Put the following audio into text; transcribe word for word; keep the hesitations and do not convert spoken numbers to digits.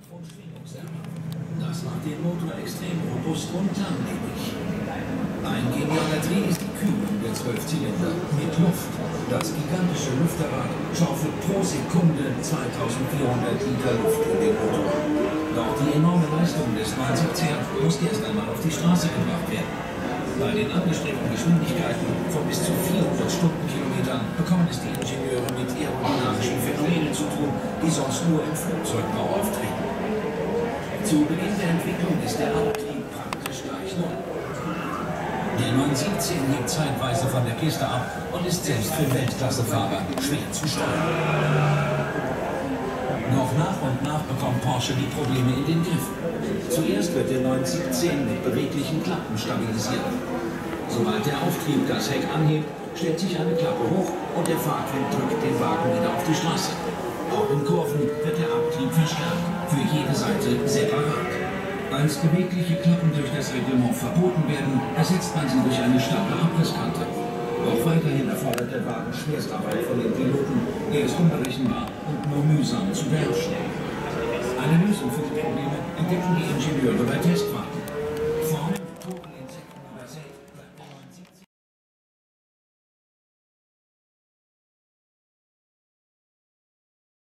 und Schwingungsärmer. Das macht den Motor extrem robust und langlebig. Ein genialer Dreh ist die Kühlung der zwölf Zylinder mit Luft. Das gigantische Lüfterrad schaufelt pro Sekunde zweitausendvierhundert Liter Luft in den Motor. Doch die enorme Leistung des neunundsiebziger muss erst einmal auf die Straße gebracht werden. Bei den angestrebten Geschwindigkeiten von bis zu vierhundert Stundenkilometern bekommen es die Ingenieure mit aerodynamischen Phänomenen zu tun, die sonst nur im Flugzeugbau auftreten. Zu Beginn der Entwicklung ist der Antrieb praktisch gleich null. Der neunhundertsiebzehn hebt zeitweise von der Kiste ab und ist selbst für Weltklassefahrer schwer zu steuern. Doch nach und nach bekommt Porsche die Probleme in den Griff. Zuerst wird der neunhundertsiebzehn mit beweglichen Klappen stabilisiert. Sobald der Auftrieb das Heck anhebt, stellt sich eine Klappe hoch und der Fahrtwind drückt den Wagen wieder auf die Straße. Auch in Kurven wird der Abtrieb verstärkt, für jede Seite separat. Als bewegliche Klappen durch das Reglement verboten werden, ersetzt man sie durch eine starre Abrisskante. Auch weiterhin erfordert der Wagen Schwerstarbeit von den Piloten. Er ist unberechenbar und nur mühsam zu beherrschen. Eine Lösung für die Probleme entdecken die Ingenieure bei Testfahrten.